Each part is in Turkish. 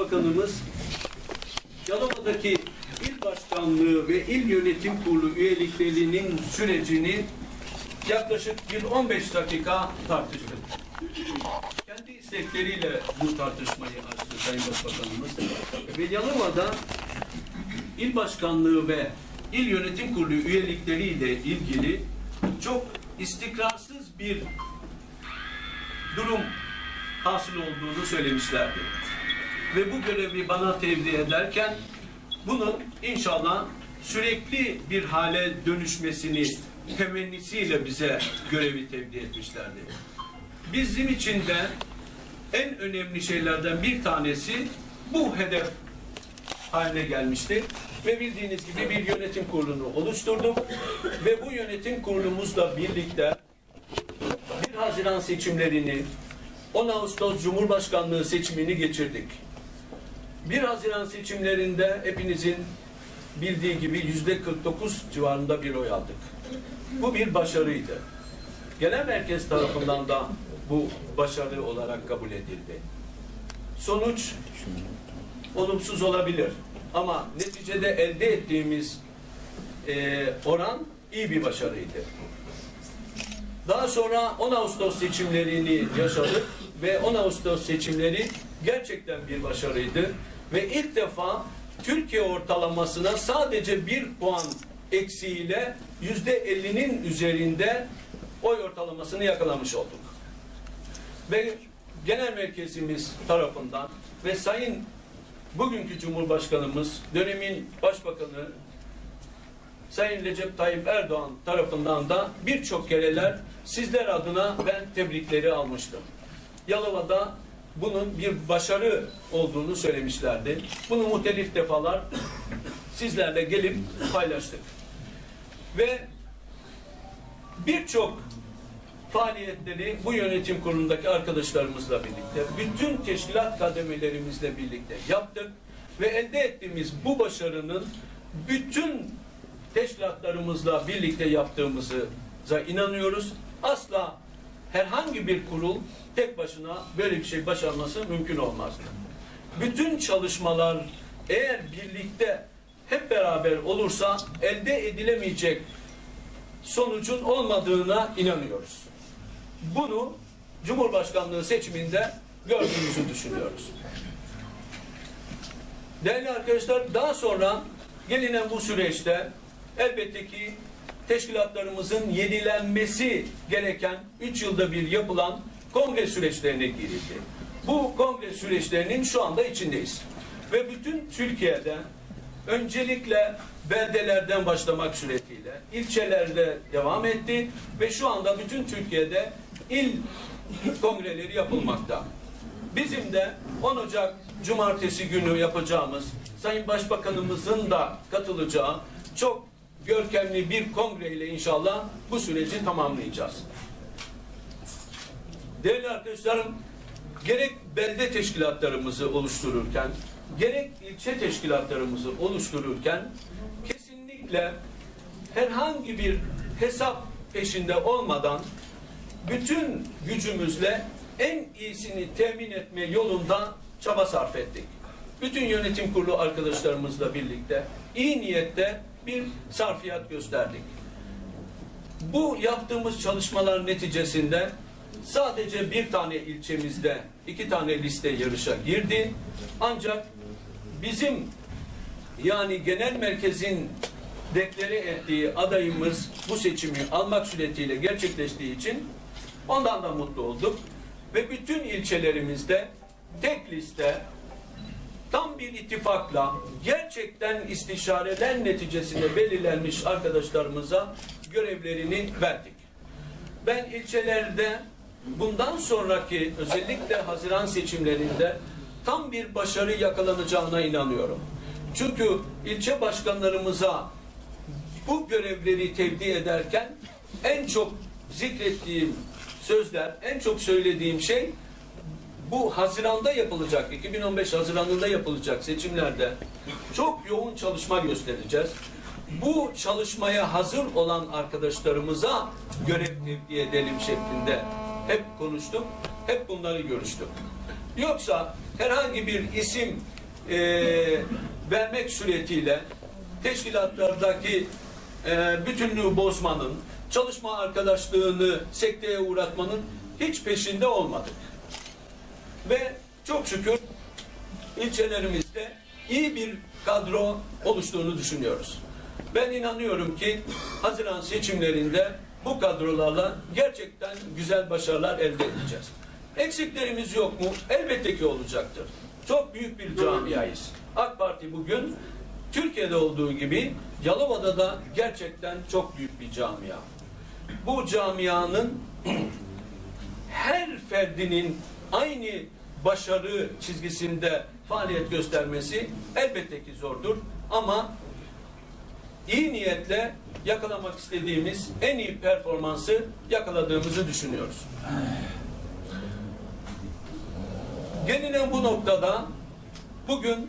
Başbakanımız Yalova'daki il başkanlığı ve il yönetim kurulu üyeliklerinin sürecini yaklaşık bir 15 dakika tartıştık. Kendi istekleriyle bu tartışmayı açtı Sayın Başbakanımız. Ve Yalova'da il başkanlığı ve il yönetim kurulu üyelikleriyle ilgili çok istikrarsız bir durum hasıl olduğunu söylemişlerdi. Ve bu görevi bana tevdi ederken bunun inşallah sürekli bir hale dönüşmesini temennisiyle bize görevi tevdi etmişlerdi. Bizim için de en önemli şeylerden bir tanesi bu hedef haline gelmişti. Ve bildiğiniz gibi bir yönetim kurulunu oluşturduk. Ve bu yönetim kurulumuzla birlikte 1 Haziran seçimlerini, 10 Ağustos Cumhurbaşkanlığı seçimini geçirdik. 1 Haziran seçimlerinde hepinizin bildiği gibi %49 civarında bir oy aldık. Bu bir başarıydı. Genel merkez tarafından da bu başarı olarak kabul edildi. Sonuç olumsuz olabilir. Ama neticede elde ettiğimiz oran iyi bir başarıydı. Daha sonra 10 Ağustos seçimlerini yaşadık ve 10 Ağustos seçimleri gerçekten bir başarıydı. Ve ilk defa Türkiye ortalamasına sadece 1 puan eksiğiyle %50'nin üzerinde oy ortalamasını yakalamış olduk. Ve genel merkezimiz tarafından ve Sayın bugünkü Cumhurbaşkanımız, dönemin Başbakanı Sayın Recep Tayyip Erdoğan tarafından da birçok kereler sizler adına ben tebrikleri almıştım. Yalova'da bunun bir başarı olduğunu söylemişlerdi. Bunu muhtelif defalar sizlerle gelip paylaştık. Ve birçok faaliyetleri bu yönetim kurulundaki arkadaşlarımızla birlikte, bütün teşkilat kademelerimizle birlikte yaptık ve elde ettiğimiz bu başarının bütün teşkilatlarımızla birlikte yaptığımıza inanıyoruz. Asla herhangi bir kurul tek başına böyle bir şey başarması mümkün olmazdı. Bütün çalışmalar eğer birlikte hep beraber olursa elde edilemeyecek sonucun olmadığına inanıyoruz. Bunu Cumhurbaşkanlığı seçiminde gördüğümüzü düşünüyoruz. Değerli arkadaşlar, daha sonra gelinen bu süreçte elbette ki teşkilatlarımızın yenilenmesi gereken 3 yılda bir yapılan kongre süreçlerine girildi. Bu kongre süreçlerinin şu anda içindeyiz. Ve bütün Türkiye'de öncelikle beldelerden başlamak suretiyle ilçelerde devam etti ve şu anda bütün Türkiye'de il kongreleri yapılmakta. Bizim de 10 Ocak Cumartesi günü yapacağımız, Sayın Başbakanımızın da katılacağı çok görkemli bir kongreyle inşallah bu süreci tamamlayacağız. Değerli arkadaşlarım, gerek belde teşkilatlarımızı oluştururken, gerek ilçe teşkilatlarımızı oluştururken kesinlikle herhangi bir hesap peşinde olmadan bütün gücümüzle en iyisini temin etme yolunda çaba sarf ettik. Bütün yönetim kurulu arkadaşlarımızla birlikte iyi niyette bir sarfiyat gösterdik. Bu yaptığımız çalışmalar neticesinde sadece bir tane ilçemizde 2 tane liste yarışa girdi. Ancak bizim yani genel merkezin deklare ettiği adayımız bu seçimi almak suretiyle gerçekleştiği için ondan da mutlu olduk. Ve bütün ilçelerimizde tek liste tam bir ittifakla gerçekten istişareler neticesinde belirlenmiş arkadaşlarımıza görevlerini verdik. Ben ilçelerde bundan sonraki özellikle Haziran seçimlerinde tam bir başarı yakalanacağına inanıyorum. Çünkü ilçe başkanlarımıza bu görevleri tevdi ederken en çok zikrettiğim sözler, en çok söylediğim şey bu Haziran'da yapılacak, 2015 Haziran'ında yapılacak seçimlerde çok yoğun çalışma göstereceğiz. Bu çalışmaya hazır olan arkadaşlarımıza görev tevdi edelim şeklinde hep konuştuk, hep bunları görüştük. Yoksa herhangi bir isim vermek suretiyle teşkilatlardaki bütünlüğü bozmanın, çalışma arkadaşlığını sekteye uğratmanın hiç peşinde olmadık. Ve çok şükür ilçelerimizde iyi bir kadro oluştuğunu düşünüyoruz. Ben inanıyorum ki Haziran seçimlerinde bu kadrolarla gerçekten güzel başarılar elde edeceğiz. Eksiklerimiz yok mu? Elbette ki olacaktır. Çok büyük bir camiayız. AK Parti bugün Türkiye'de olduğu gibi Yalova'da da gerçekten çok büyük bir camia. Bu camianın her ferdinin aynı başarı çizgisinde faaliyet göstermesi elbette ki zordur. Ama iyi niyetle yakalamak istediğimiz en iyi performansı yakaladığımızı düşünüyoruz. Gelinen bu noktada bugün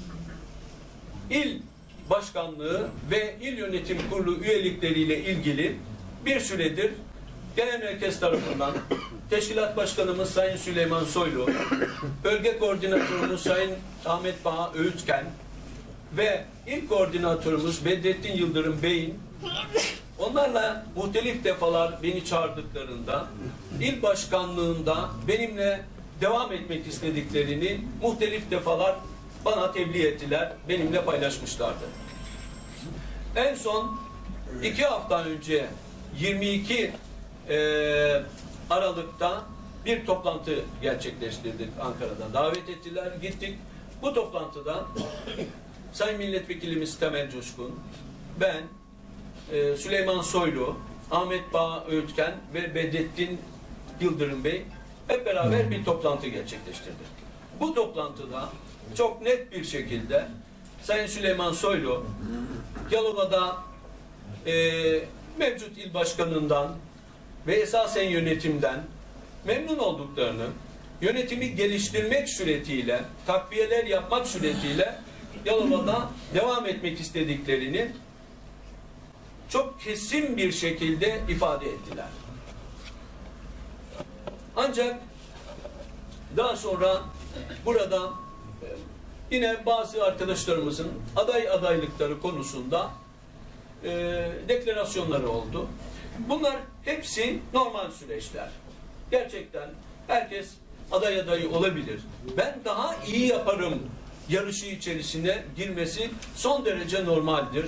il başkanlığı ve il yönetim kurulu üyelikleriyle ilgili bir süredir genel merkez tarafından teşkilat başkanımız Sayın Süleyman Soylu, bölge koordinatörümüz Sayın Ahmet Baha Öğütken ve il koordinatörümüz Bedrettin Yıldırım Bey'in onlarla muhtelif defalar beni çağırdıklarında il başkanlığında benimle devam etmek istediklerini muhtelif defalar bana tebliğ ettiler, benimle paylaşmışlardı. En son 2 hafta önce 22 Aralık'ta bir toplantı gerçekleştirdik Ankara'da. Davet ettiler, gittik. Bu toplantıda Sayın Milletvekilimiz Temel Coşkun, ben, Süleyman Soylu, Ahmet Bağ Öğütken ve Bedrettin Yıldırım Bey hep beraber bir toplantı gerçekleştirdik. Bu toplantıda çok net bir şekilde Sayın Süleyman Soylu Yalova'da mevcut il başkanından ve esasen yönetimden memnun olduklarını, yönetimi geliştirmek suretiyle, takviyeler yapmak suretiyle Yalova'da devam etmek istediklerini çok kesin bir şekilde ifade ettiler. Ancak daha sonra burada yine bazı arkadaşlarımızın adaylıkları konusunda deklarasyonları oldu. Bunlar hepsi normal süreçler. Gerçekten herkes adayı olabilir. Ben daha iyi yaparım yarışı içerisine girmesi son derece normaldir.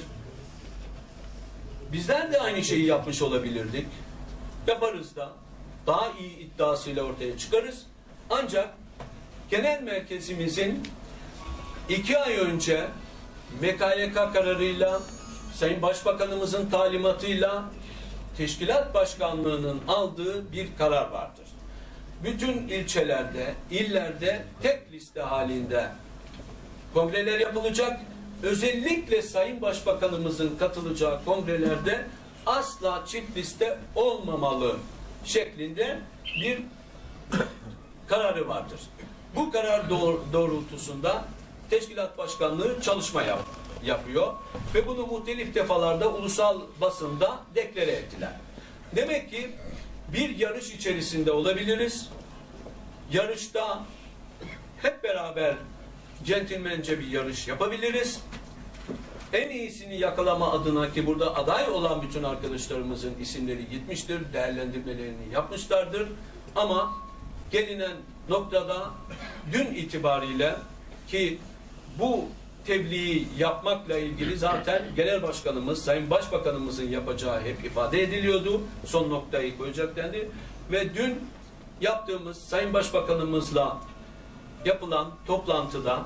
Bizler de aynı şeyi yapmış olabilirdik. Yaparız da. Daha iyi iddiasıyla ortaya çıkarız. Ancak genel merkezimizin 2 ay önce MKYK kararıyla, Sayın Başbakanımızın talimatıyla Teşkilat Başkanlığı'nın aldığı bir karar vardır. Bütün ilçelerde, illerde tek liste halinde kongreler yapılacak. Özellikle Sayın Başbakanımızın katılacağı kongrelerde asla çift liste olmamalı şeklinde bir kararı vardır. Bu karar doğrultusunda Teşkilat Başkanlığı çalışma yapıyor ve bunu muhtelif defalarda ulusal basında deklare ettiler. Demek ki bir yarış içerisinde olabiliriz. Yarışta hep beraber centilmence bir yarış yapabiliriz. En iyisini yakalama adına ki burada aday olan bütün arkadaşlarımızın isimleri gitmiştir, değerlendirmelerini yapmışlardır. Ama gelinen noktada dün itibariyle ki bu tebliği yapmakla ilgili zaten Genel Başkanımız, Sayın Başbakanımızın yapacağı hep ifade ediliyordu. Son noktayı koyacak dendi. Ve dün yaptığımız Sayın Başbakanımızla yapılan toplantıda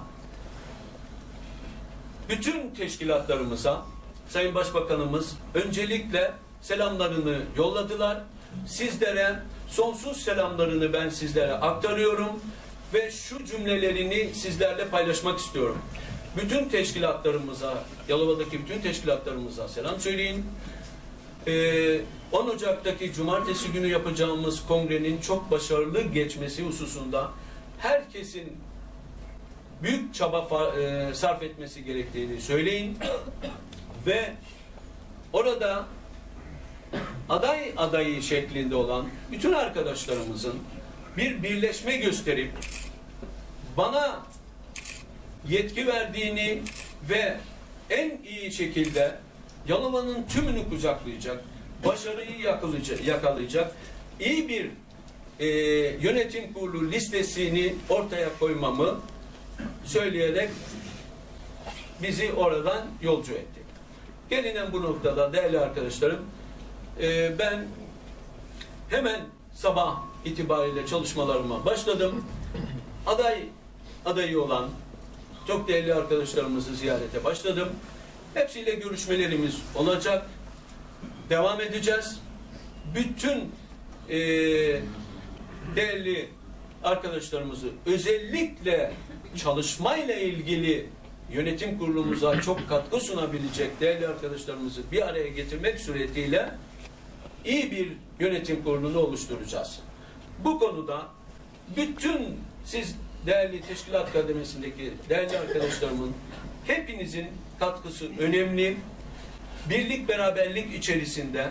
bütün teşkilatlarımıza Sayın Başbakanımız öncelikle selamlarını yolladılar. Sizlere sonsuz selamlarını ben sizlere aktarıyorum ve şu cümlelerini sizlerle paylaşmak istiyorum. Bütün teşkilatlarımıza, Yalova'daki bütün teşkilatlarımıza selam söyleyin. 10 Ocak'taki cumartesi günü yapacağımız kongrenin çok başarılı geçmesi hususunda herkesin büyük çaba sarf etmesi gerektiğini söyleyin ve orada aday adayı şeklinde olan bütün arkadaşlarımızın bir birleşme gösterip bana yetki verdiğini ve en iyi şekilde Yalova'nın tümünü kucaklayacak, başarıyı yakalayacak iyi bir yönetim kurulu listesini ortaya koymamı söyleyerek bizi oradan yolcu etti. Gelinen bu noktada değerli arkadaşlarım, ben hemen sabah itibariyle çalışmalarıma başladım. Adayı olan çok değerli arkadaşlarımızı ziyarete başladım. Hepsiyle görüşmelerimiz olacak. Devam edeceğiz. Bütün değerli arkadaşlarımızı, özellikle çalışmayla ilgili yönetim kurulumuza çok katkı sunabilecek değerli arkadaşlarımızı bir araya getirmek suretiyle iyi bir yönetim kurulunu oluşturacağız. Bu konuda bütün siz değerli teşkilat kademesindeki değerli arkadaşlarımın hepinizin katkısı önemli. Birlik beraberlik içerisinde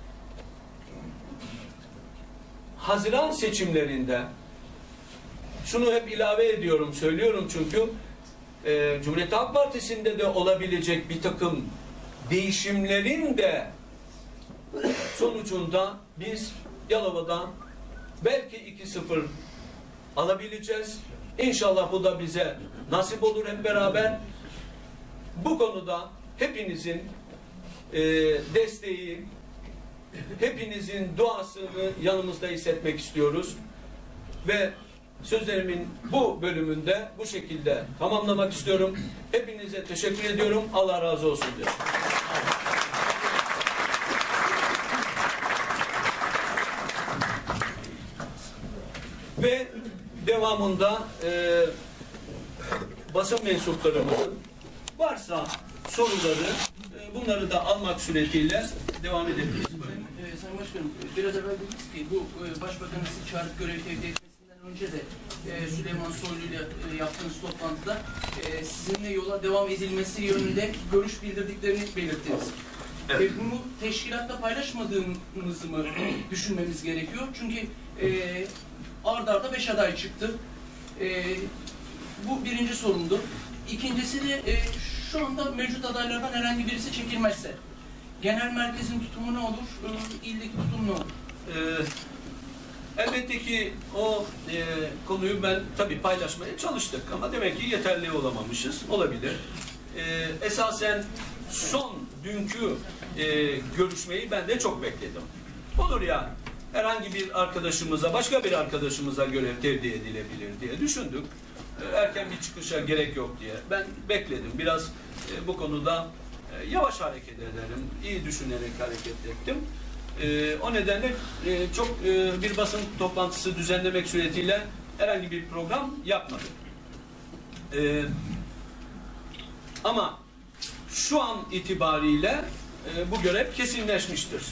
Haziran seçimlerinde şunu hep ilave ediyorum, söylüyorum çünkü Cumhuriyet Halk Partisi'nde de olabilecek bir takım değişimlerin de sonucunda biz Yalova'da belki 2-0 alabileceğiz. İnşallah bu da bize nasip olur hep beraber. Bu konuda hepinizin desteği, hepinizin duasını yanımızda hissetmek istiyoruz. Ve sözlerimin bu bölümünde bu şekilde tamamlamak istiyorum. Hepinize teşekkür ediyorum. Allah razı olsun diyorum. Ve devamında basın mensuplarımızın varsa soruları bunları da almak suretiyle devam edebiliriz. Sayın Başkanım, biraz evvel dediniz ki bu Başbakan'ın sizi çağırıp görev tevdi etmesinden önce de Süleyman Soylu ile yaptığınız toplantıda sizinle yola devam edilmesi yönünde görüş bildirdiklerini belirttiniz. Evet. Bunu teşkilatta paylaşmadığımızı mı düşünmemiz gerekiyor? Çünkü arda arda 5 aday çıktı. Bu birinci sorumdu. İkincisi de şu anda mevcut adaylardan herhangi birisi çekilmezse genel merkezin tutumu ne olur? İldeki tutum ne olur? Elbette ki o konuyu ben tabii paylaşmaya çalıştık ama demek ki yeterli olamamışız. Olabilir. Esasen son dünkü görüşmeyi ben de çok bekledim. Olur ya, herhangi bir arkadaşımıza, başka bir arkadaşımıza görev tevdi edilebilir diye düşündük. Erken bir çıkışa gerek yok diye. Ben bekledim. Biraz bu konuda yavaş hareket ederim. İyi düşünerek hareket ettim. O nedenle çok bir basın toplantısı düzenlemek suretiyle herhangi bir program yapmadım. Ama şu an itibariyle bu görev kesinleşmiştir.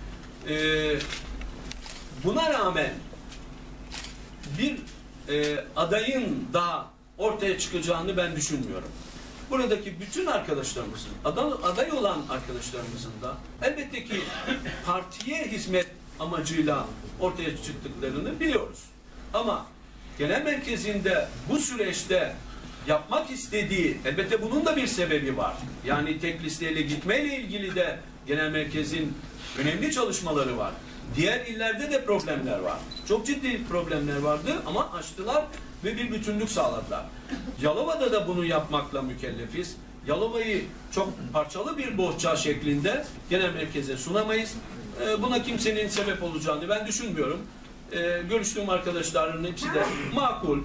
Buna rağmen bir adayın daha ortaya çıkacağını ben düşünmüyorum. Buradaki bütün arkadaşlarımızın, aday olan arkadaşlarımızın da elbette ki partiye hizmet amacıyla ortaya çıktıklarını biliyoruz. Ama genel merkezinde bu süreçte yapmak istediği, elbette bunun da bir sebebi var. Yani tek listeyle gitmeyle ilgili de genel merkezin önemli çalışmaları var. Diğer illerde de problemler var. Çok ciddi problemler vardı ama aştılar ve bir bütünlük sağladılar. Yalova'da da bunu yapmakla mükellefiz. Yalova'yı çok parçalı bir bohça şeklinde genel merkeze sunamayız. Buna kimsenin sebep olacağını ben düşünmüyorum. Görüştüğüm arkadaşların hepsi de makul,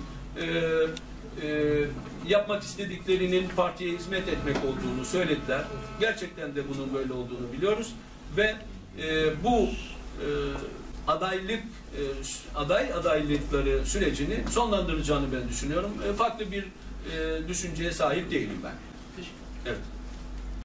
yapmak istediklerinin partiye hizmet etmek olduğunu söylediler. Gerçekten de bunun böyle olduğunu biliyoruz ve bu aday adaylıkları sürecini sonlandıracağını ben düşünüyorum. Farklı bir düşünceye sahip değilim ben. Teşekkür ederim. Evet.